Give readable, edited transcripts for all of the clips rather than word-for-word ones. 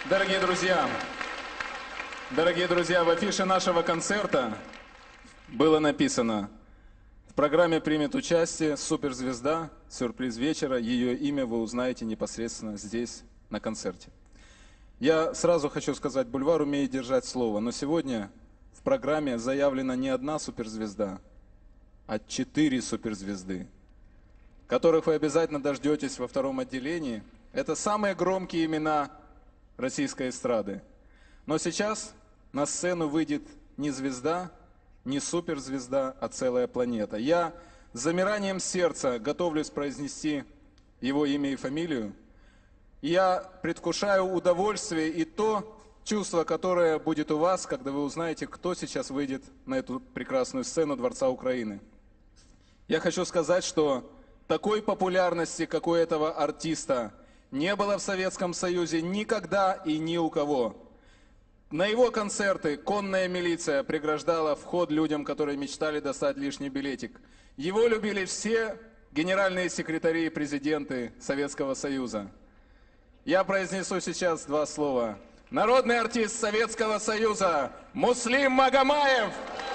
Дорогие друзья, в афише нашего концерта было написано: в программе примет участие суперзвезда, сюрприз вечера, ее имя вы узнаете непосредственно здесь, на концерте. Я сразу хочу сказать, Бульвар умеет держать слово, но сегодня в программе заявлена не одна суперзвезда, а 4 суперзвезды, которых вы обязательно дождетесь во втором отделении. Это самые громкие имена российской эстрады. Но сейчас на сцену выйдет не звезда, не суперзвезда, а целая планета. Я с замиранием сердца готовлюсь произнести его имя и фамилию. Я предвкушаю удовольствие и то чувство, которое будет у вас, когда вы узнаете, кто сейчас выйдет на эту прекрасную сцену Дворца Украины. Я хочу сказать, что такой популярности, как у этого артиста, не было в Советском Союзе никогда и ни у кого. На его концерты конная милиция преграждала вход людям, которые мечтали достать лишний билетик. Его любили все генеральные секретари и президенты Советского Союза. Я произнесу сейчас 2 слова. Народный артист Советского Союза Муслим Магомаев!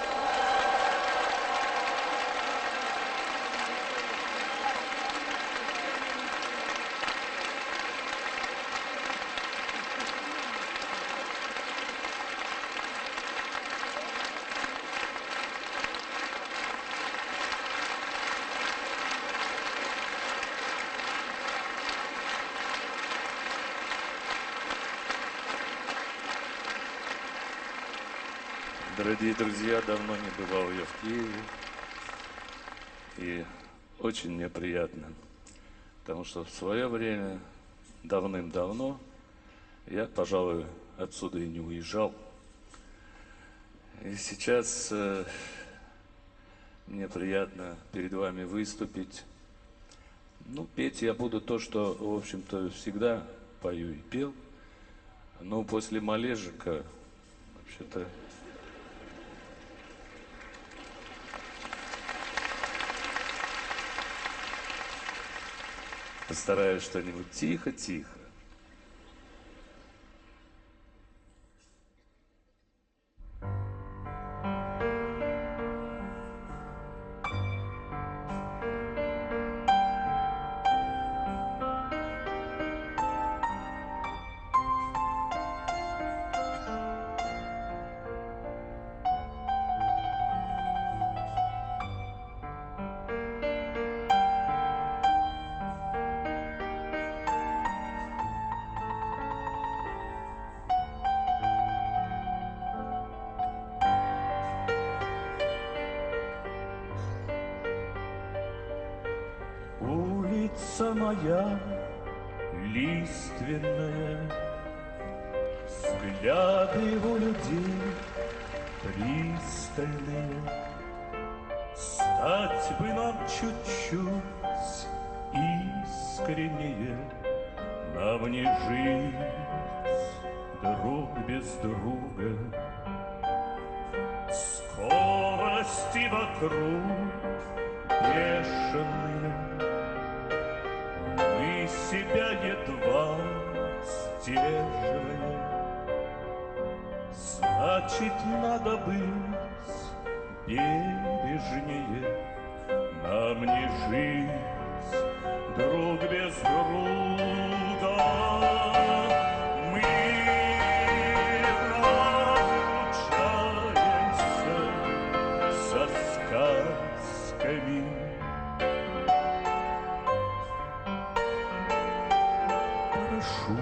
Дорогие друзья, давно не бывал я в Киеве, и очень мне приятно, потому что в свое время, давным-давно, я, пожалуй, отсюда и не уезжал. И сейчас мне приятно перед вами выступить. Ну, петь я буду то, что, в общем-то, всегда пою и пел, но после Малежика, вообще-то, постараюсь что-нибудь тихо-тихо. Улица моя лиственная, взгляды у людей пристальные. Стать бы нам чуть-чуть искреннее, нам не жить друг без друга. Скорости вокруг бешеные, мы себя едва сдерживаем. Значит, надо быть бережнее, нам не жить друг без друга. Мы разлучаемся со сказками. Прошу,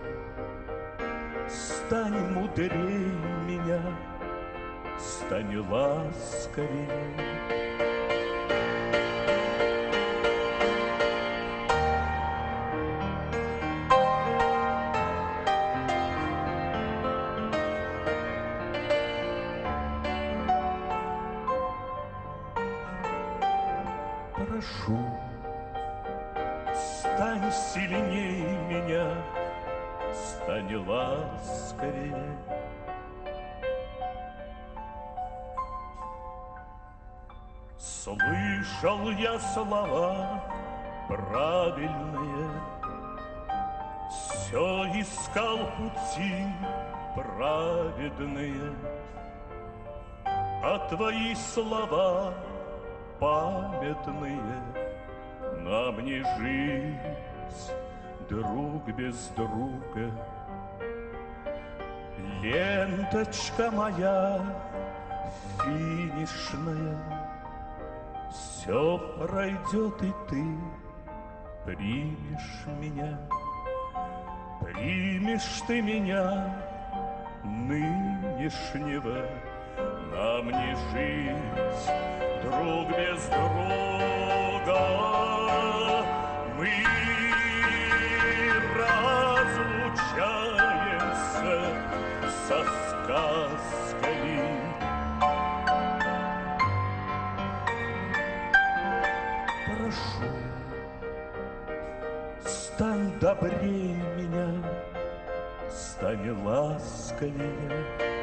стань мудрее меня, стань ласковее. Прошу, стань сильнее меня, стань ласковее. Слышал я слова правильные, все искал пути праведные, а твои слова памятные. Нам не жить друг без друга. Ленточка моя финишная, все пройдет, и ты примешь меня. Примешь ты меня нынешнего. Нам не жить друг без друга. Мы разлучаемся со сказками. Прошу, стань добрее меня, стань ласковее.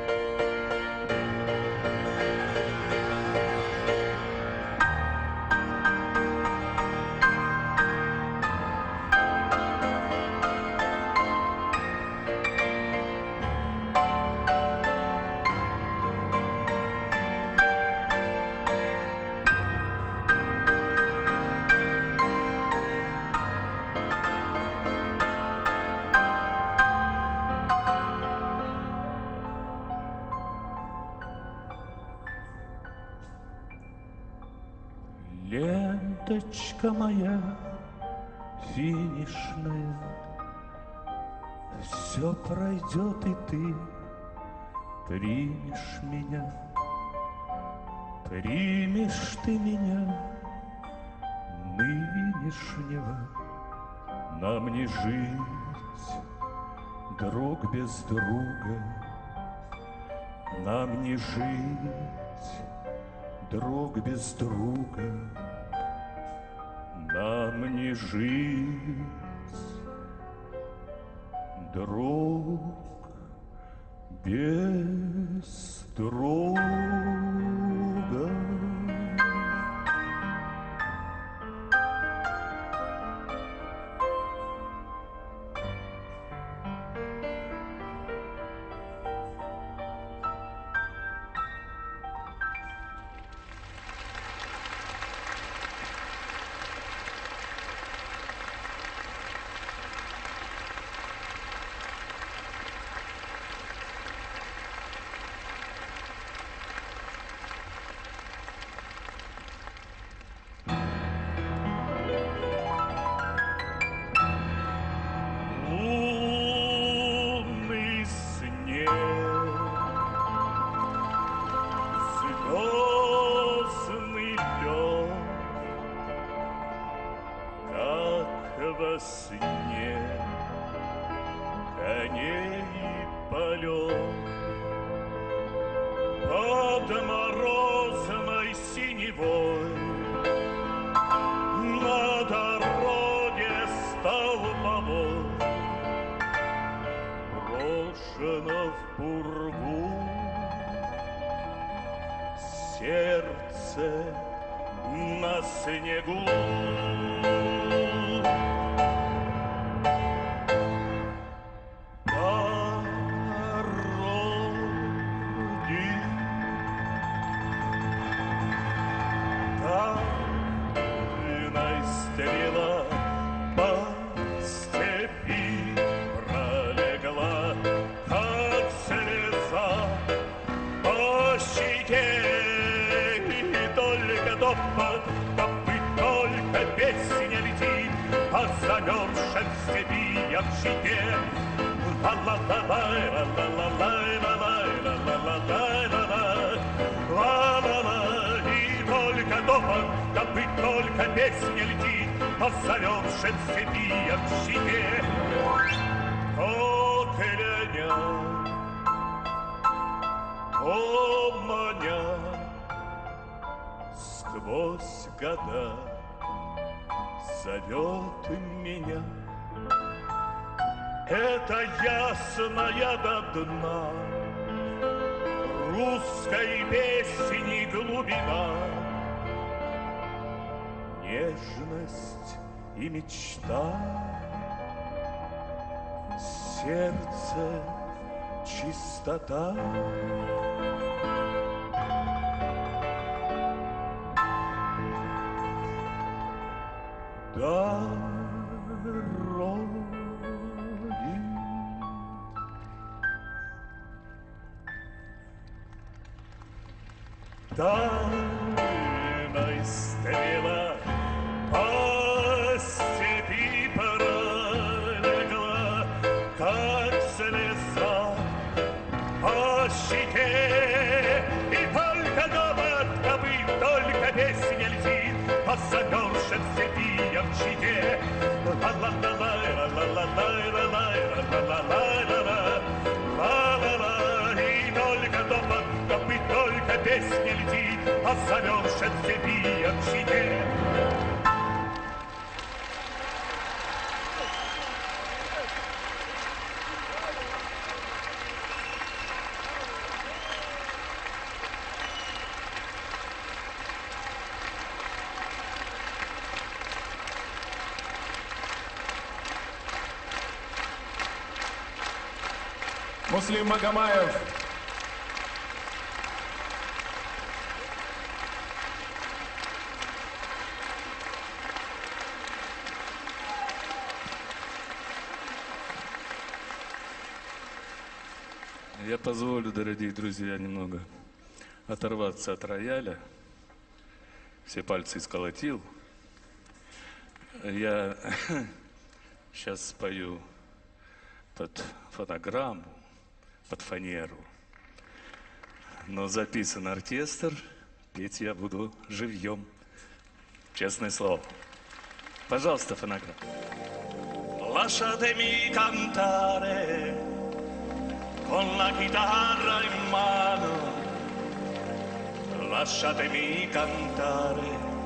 Ленточка моя финишная, все пройдет, и ты примешь меня. Примешь ты меня нынешнего. Нам не жить друг без друга. Нам не жить друг без друга. Нам не жить друг без друга. Лунный снег, звездный лед, как во сне коней полет под морозной синевой. На дороге столбовой брошено в пургу сердце на снегу. Дороги тайной стрела по степи пролегла, как слеза по щеке. И только топот копыт, только песня летит по замерзшей степи ямщике. Ла-ла-ла-лай, ла-ла-ла-лай, ла-лай, ла-ла-лай, ла-ла-ла. И только топот копыт, только песня летит по замерзшей степи ямщике. О, кляня, о, маня, сквозь года зовет меня. Это ясная до дна русской песни глубина, нежность и мечта сердце чистота. Дороги тайной стрела по степи пролегла, как слеза по щеке, и только довод копыт, только песня летит по замерзшим степиям в щите. И только довод копыт, только песня летит по замерзшим степиям в щите. Муслим Магомаев. Я позволю, дорогие друзья, немного оторваться от рояля. Все пальцы сколотил. Я сейчас спою под фонограмму, под фанеру. Но записан оркестр, петь я буду живьем. Честное слово. Пожалуйста, фонограмма. Lasciatemi cantare con la chitarra in mano, lasciatemi cantare,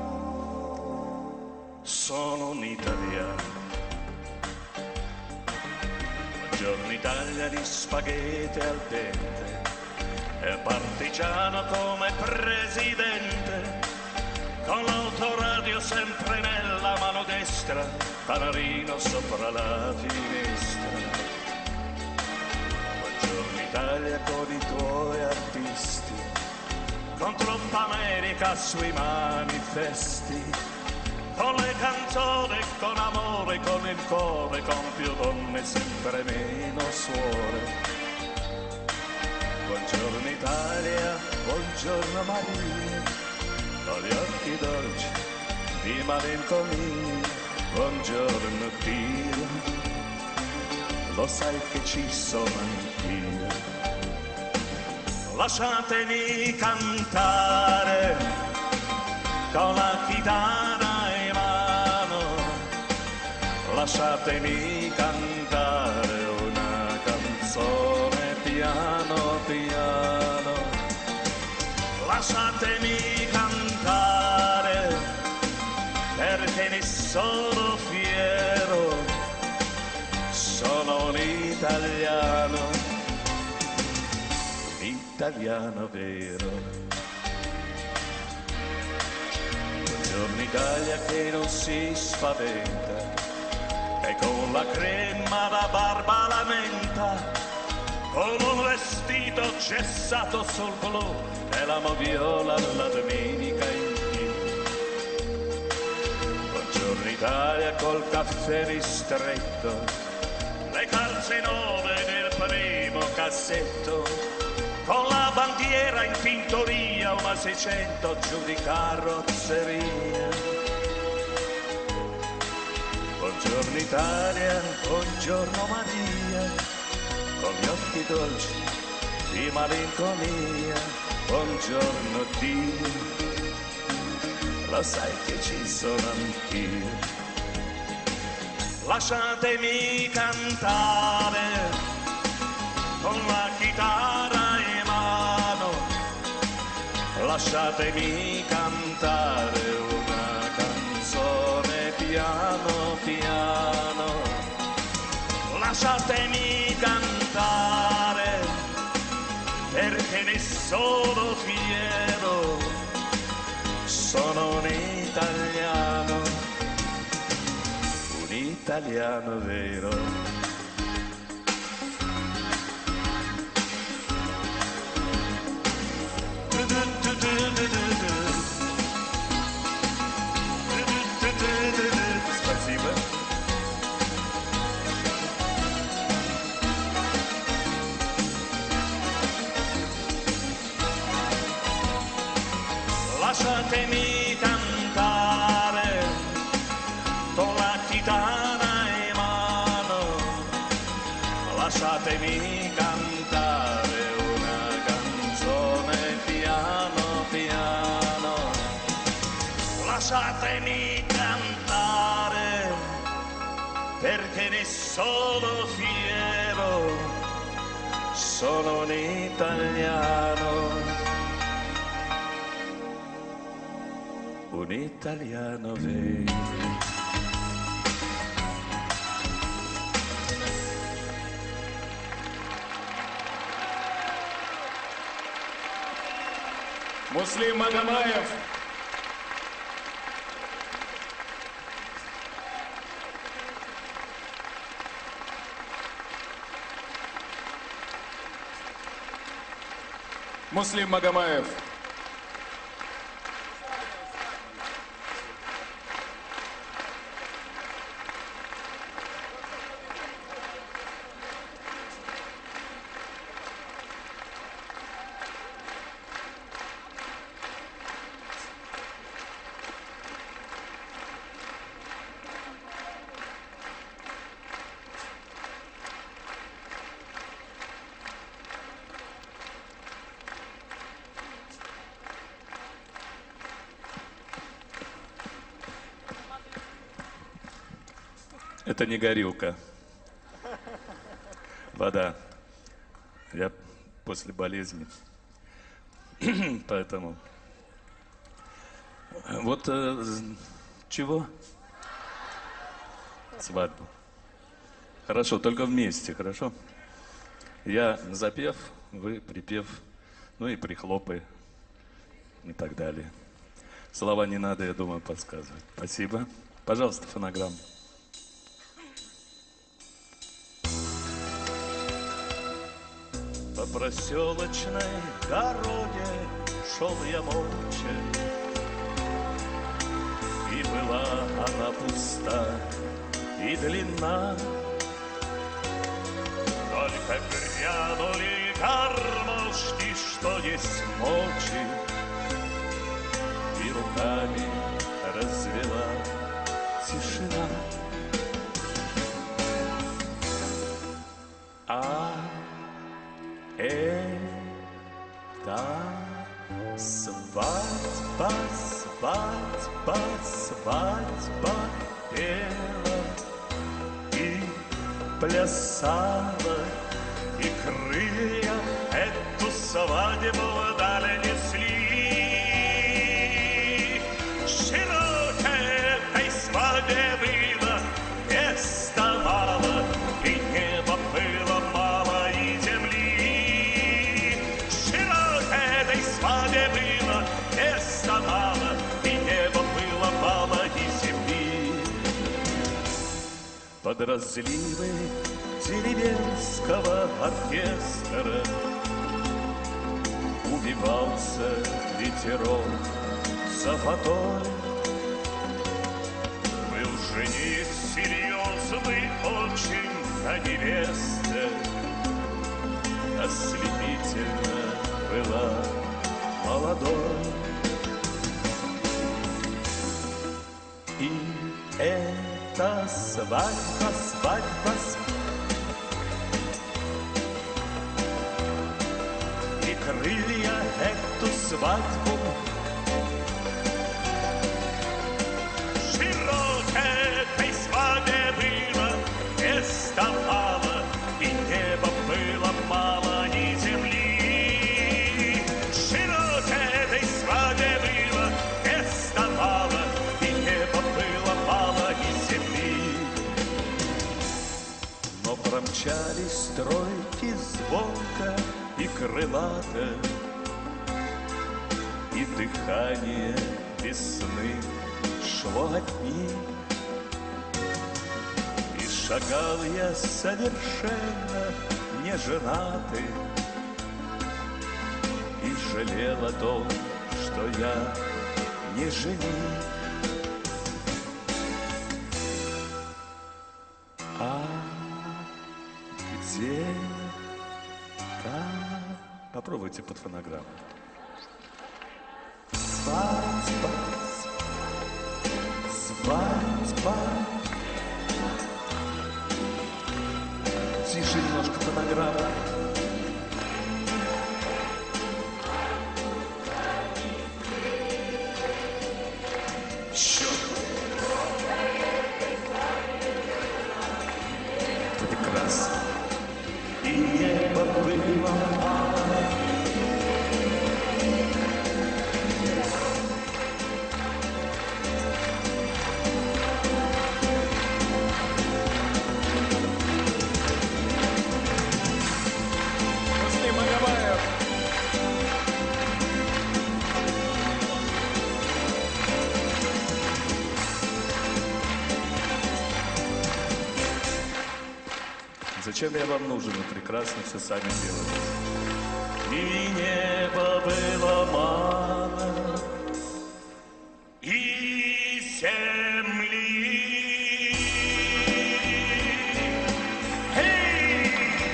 sono un italiano. Buongiorno Italia di spaghetti al dente, e partigiano come presidente, con l'autoradio sempre nella mano destra, panarino sopra la finestra. Buongiorno Italia con i tuoi artisti, con troppa America sui manifesti, con le canzoni, con amore, con il cuore, con più donne, sempre meno suore. Buongiorno Italia, buongiorno Maria, con gli occhi dolci di malinconia. Buongiorno Dio, lo sai che ci sono anch'io. Lasciatemi cantare con la chitarra in mano, lasciatemi cantare una canzone piano piano, lasciatemi cantare perché ne sono fiero, sono un italiano vero. Buongiorno Italia che non si spaventa, e con la crema da barba la menta, con un vestito gessato sul blu e la moviola la domenica in più. Buongiorno Italia col caffè ristretto, le calze nuove nel primo cassetto, con la bandiera in tintoria, una 600 giù di carrozzeria. Buongiorno Italia, buongiorno Maria, con gli occhi dolci di malinconia. Buongiorno Dio, lo sai che ci sono anch'io. Lasciatemi cantare con la chitarra in mano, lasciatemi cantare una canzone piano piano, lasciatemi cantare perché ne sono fiero, sono un italiano vero. lasciatemi cantare con la chitarra in mano, lasciatemi cantare una canzone piano piano, lasciatemi cantare perché ne sono fiero, sono un italiano. Un italiano vero. Муслим Магомаев. Муслим Магомаев. Это не горилка. Вода. Я после болезни. Поэтому. Вот чего? Свадьбу. Хорошо, только вместе, хорошо? Я запев, вы припев, ну и прихлопы и так далее. Слова не надо, я думаю, подсказывать. Спасибо. Пожалуйста, фонограмма. По проселочной дороге шел я молча, и была она пуста и длинна. Только грянули гармошки, что есть мочи, и руками развела тишина. Это свадьба, свадьба, свадьба пела и плясала, и крылья эту свадьбу вдаль несли. Широкая этой свадьбе было места мало, и небо было мало, и земли. Широкая этой свадьбе было места мало, и небо было мало, и земли. Под разливы деревенского оркестра убивался ветерок за водой. Был жених серьезный очень, а невеста ослепительно была молодой. И эта свадьба, свадьба, и крылья эту свадьбу широкой этой свадьбе было места мало, и неба было мало, и земли. Широкой этой свадьбе было места мало, и неба было мало, и земли. Но промчались стройки звонко и крылато, и дыхание весны шло от них. И шагал я совершенно не женатый, и жалел о том, что я не жених. А где-то... Попробуйте под фонограмму. Спать, спать, спать, спать. Тише немножко фонограмма. Черт! Прекрасно. И небо было мало. Муслим Магомаев. Зачем я вам нужен? Вы прекрасно все сами делаете. И небо было мало, И земли. Эй!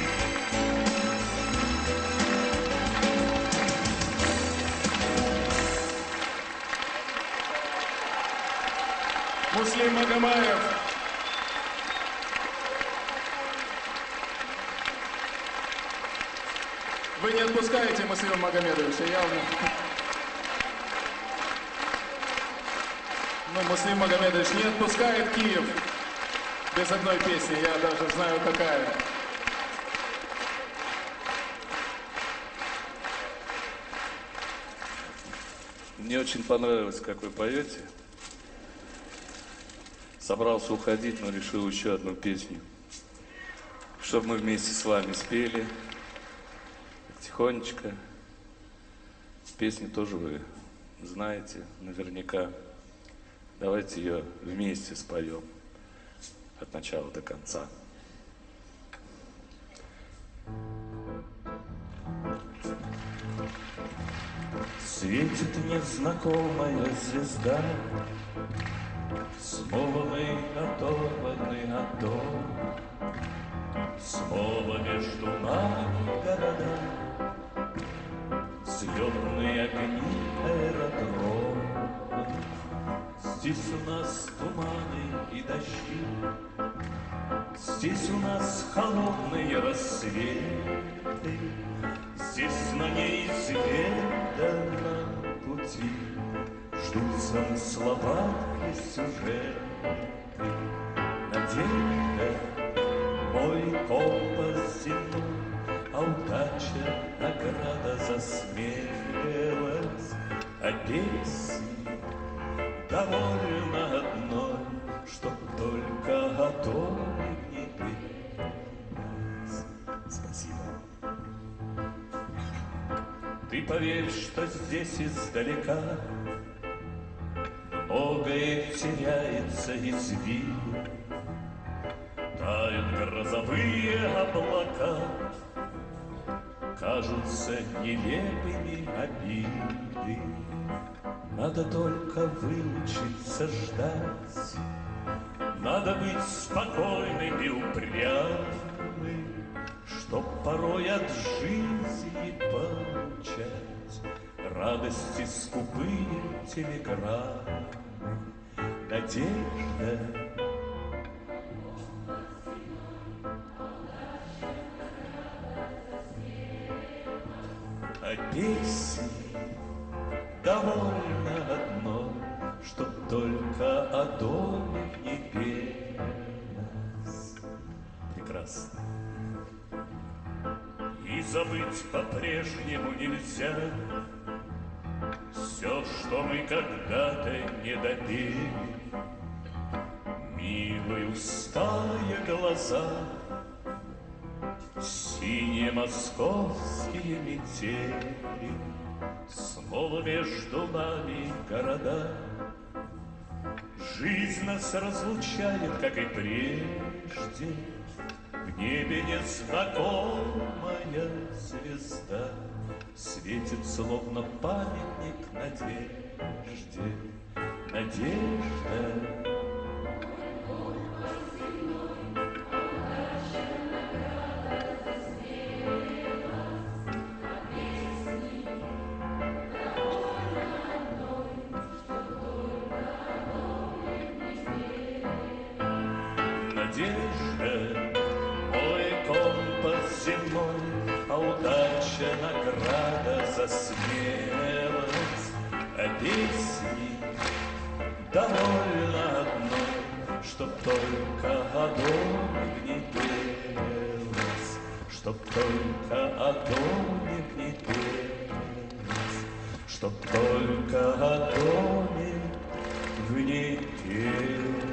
Муслим Магомаев. Вы не отпускаете Муслима Магомедовича, явно. Ну, Муслим Магомедович не отпускает Киев без одной песни, я даже знаю какая. Мне очень понравилось, как вы поете. Собрался уходить, но решил еще одну песню, чтобы мы вместе с вами спели. Тихонечко. Песню тоже вы знаете наверняка. Давайте ее вместе споем от начала до конца. Светит незнакомая звезда, снова мы оторваны от дома, снова между нами города, взлетные огни аэродрома. Здесь у нас туманы и дожди, здесь у нас холодные рассветы, здесь на неизведанном пути ждут замысловатые сюжеты. Надежда мой компас тянул, а удача награда за смелость, а песни довольно одной, чтоб только готовы мне петь. Спасибо. Ты поверь, что здесь издалека многое теряется из виду. Тают грозовые облака, кажутся нелепыми обиды. Надо только выучиться ждать, надо быть спокойным и упрямым, чтоб порой от жизни получать радости скупые телеграммы. Надежда а песни довольно одной, чтоб только о доме не петь нас. Прекрасно. И забыть по-прежнему нельзя все, что мы когда-то не допели. Милые усталые глаза, синие московские метели, снова между нами города. Жизнь нас разлучает, как и прежде. В небе незнакомая звезда светит, словно памятник надежде. Надежда. зимой, а удача награда за смелость. А песни довольно одной, чтоб только о доме в ней пелось, чтоб только о доме в ней пелось, чтоб только о доме в ней пелось.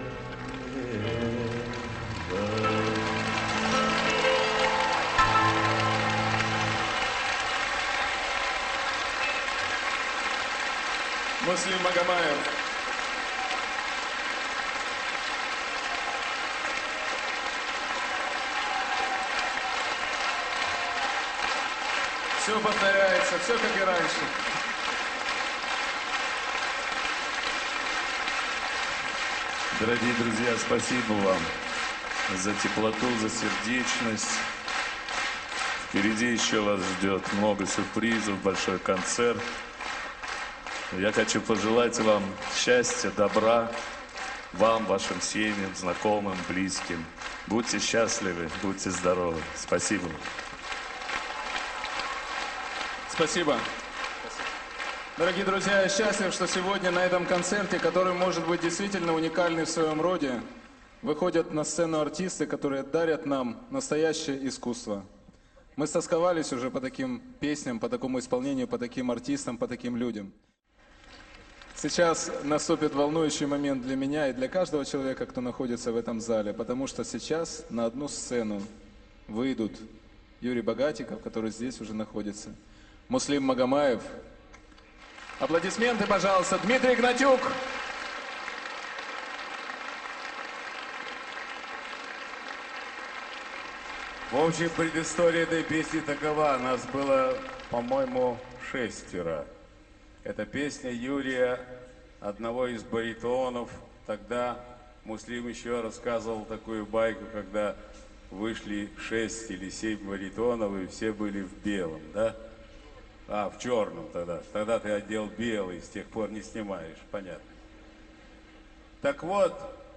Муслим Магомаев. Все повторяется, все как и раньше. Дорогие друзья, спасибо вам за теплоту, за сердечность. Впереди еще вас ждет много сюрпризов, большой концерт. Я хочу пожелать вам счастья, добра, вам, вашим семьям, знакомым, близким. Будьте счастливы, будьте здоровы. Спасибо. Спасибо. Дорогие друзья, я счастлив, что сегодня на этом концерте, который может быть действительно уникальный в своем роде, выходят на сцену артисты, которые дарят нам настоящее искусство. Мы стосковались уже по таким песням, по такому исполнению, по таким артистам, по таким людям. Сейчас наступит волнующий момент для меня и для каждого человека, кто находится в этом зале, потому что сейчас на одну сцену выйдут Юрий Богатиков, который здесь уже находится, Муслим Магомаев. Аплодисменты, пожалуйста, Дмитрий Гнатюк. В общем, предыстория этой песни такова. Нас было, по-моему, 6. Это песня Юрия, одного из баритонов. Тогда Муслим еще рассказывал такую байку, когда вышли 6 или 7 баритонов, и все были в белом, да? А, в черном тогда. Тогда ты одел белый, с тех пор не снимаешь, понятно. Так вот,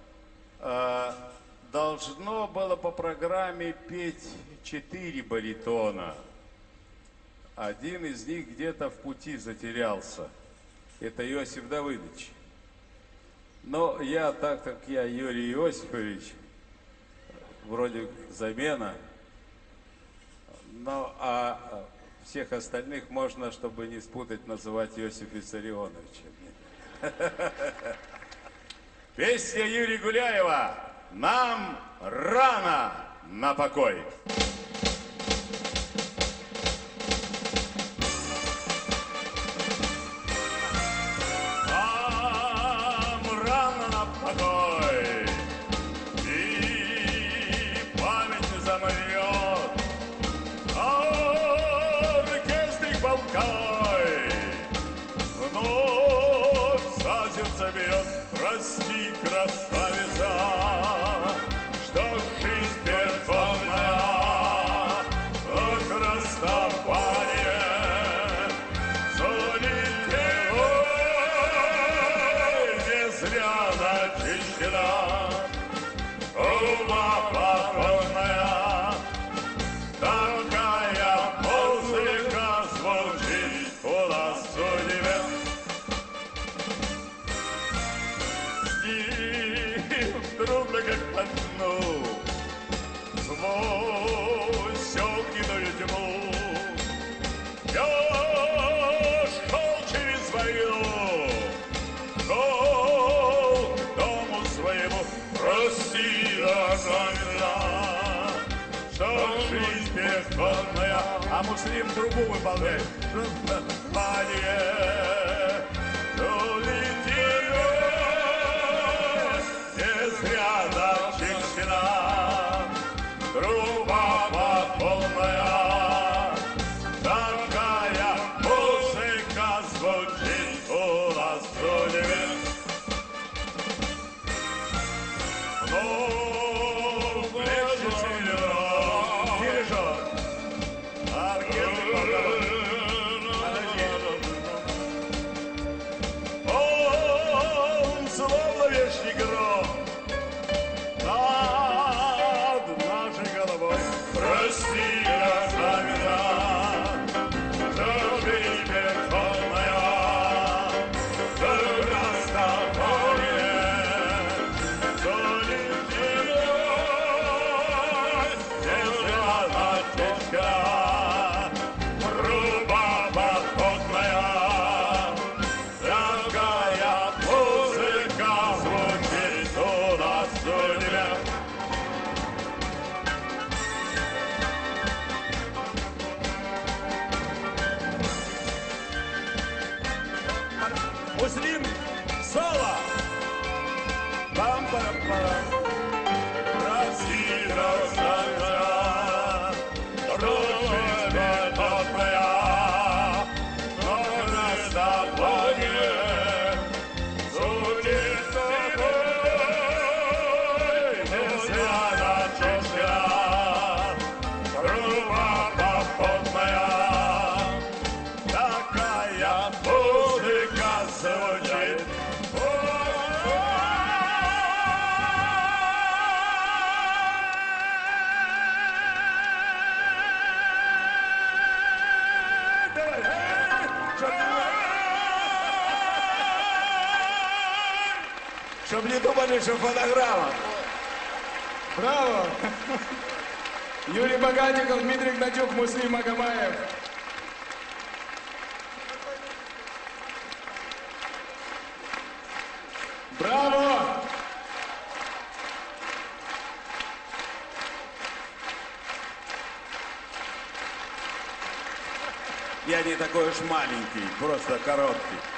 должно было по программе петь 4 баритона. Один из них где-то в пути затерялся. Это Иосиф Давыдович. Но я, так как я Юрий Иосифович, вроде замена, но всех остальных можно, чтобы не спутать, называть Иосиф Виссарионовичем. Песня Юрия Гуляева «Нам рано на покой». Прости, красавица, что жизнь бесполна, от расставания залетела, не зря зачищена, труба полная, такая музыка звучит у нас у тебя. Вдруг как по дну сквозь огненную тьму я шел через войну, шел к дому своему. Прости, дорогая, что жизнь бесплодная, а Муслим трубу выполняет. Труба полная, такая музыка звучит у нас в небе. Ну, ближе телефон, дирижер, оркестр, подожди. Чтоб не думали, что фонограмма. Браво! Юрий Богатиков, Дмитрий Гнатюк, Муслим Магомаев. Браво! Я не такой уж маленький, просто короткий.